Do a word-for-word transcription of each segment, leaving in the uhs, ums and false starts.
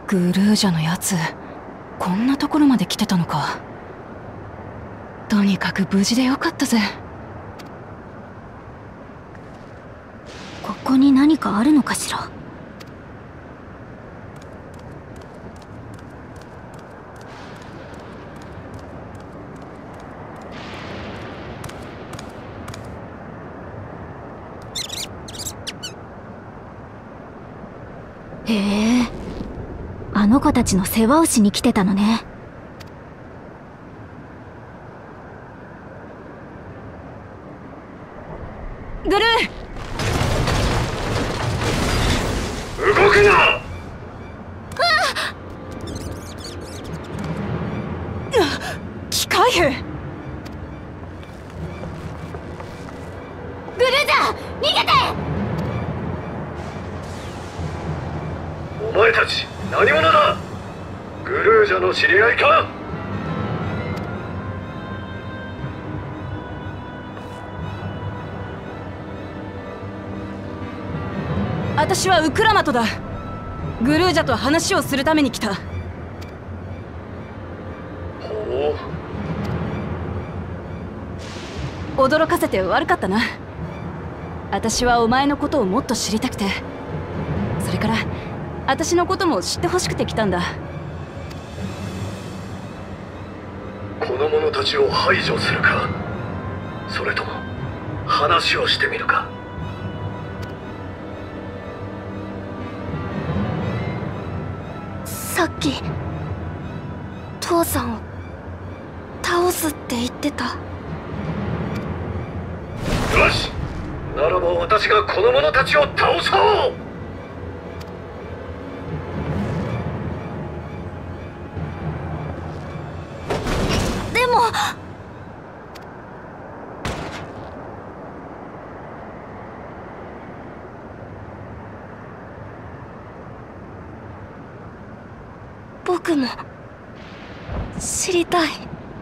グルージャのやつ、こんなところまで来てたのか。とにかく無事でよかったぜ。 ここに何かあるのかしら。へえ、あの子たちの世話をしに来てたのね。 グルー、動くな。 機械兵。グルージャー、逃げて。 お前たち何者だ。グルージャの知り合いか。 私はウクラマトだ。グルージャと話をするために来た。 ほう。驚かせて悪かったな。私はお前のことをもっと知りたくて、それから私のことも知ってほしくて来たんだ。 この者たちを排除するか、それとも話をしてみるか。 さっき父さんを倒すって言ってた。 よし、ならば私がこの者たちを倒そう。 でも僕も知りたい。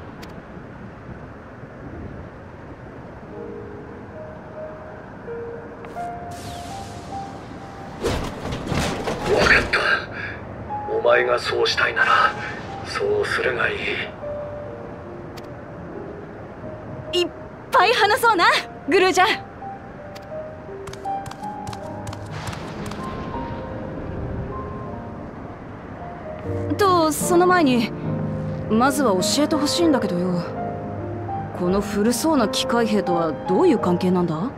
分かった。お前がそうしたいならそうするがいい。 いっぱい話そうな、グルージャ。とその前にまずは教えてほしいんだけどよ、この古そうな機械兵とはどういう関係なんだ。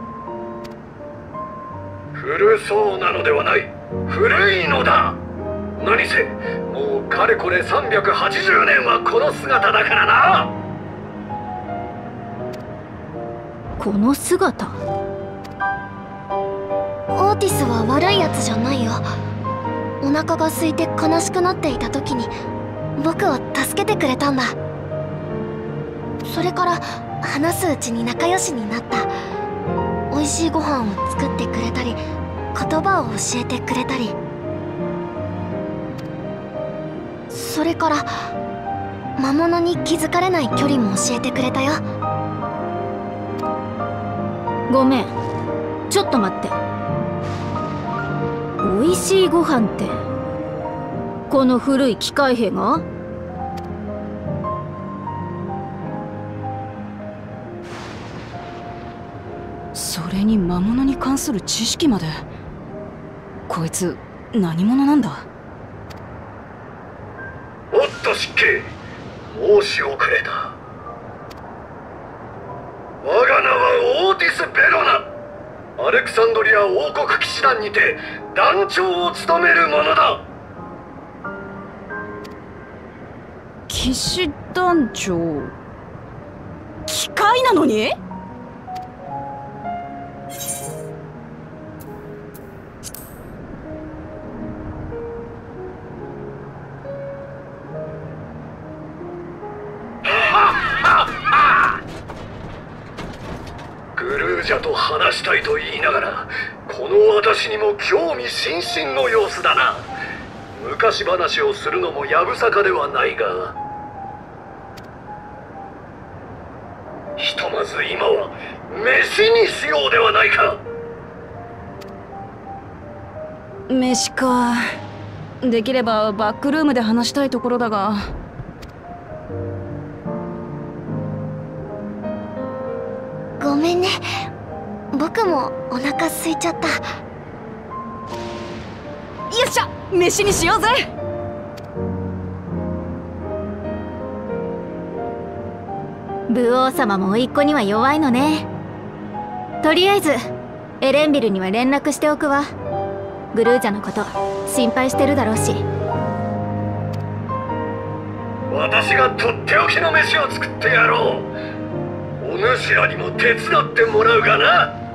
古そうなのではない、古いのだ。何せもうかれこれさんびゃくはちじゅうねんはこの姿だからな。 この姿。オーティスは悪いやつじゃないよ。お腹が空いて悲しくなっていた時に僕を助けてくれたんだ。それから話すうちに仲良しになった。美味しいご飯を作ってくれたり言葉を教えてくれたり、それから魔物に気づかれない距離も教えてくれたよ。ごめん、ちょっと待って。美味しいご飯ってこの古い機械兵が？ それに魔物に関する知識まで。こいつ何者なんだ。 おっと失敬、申し遅れた。我が名はオーティス・ベロナ。アレクサンドリア王国騎士団にて団長を務める者だ。 騎士団長、機械なのに？ グルージャと話したいと言いながら、この私にも興味津々の様子だな。昔話をするのもやぶさかではないが、ひとまず今は飯にしようではないか。 飯か。 できればバックルームで話したいところだが。 ごめんね、僕もお腹空いちゃった。よっしゃ、飯にしようぜ。 武王様も甥っ子には弱いのね。とりあえずエレンビルには連絡しておくわ。グルージャのこと心配してるだろうし。 私がとっておきの飯を作ってやろう。お主らにも手伝ってもらうがな。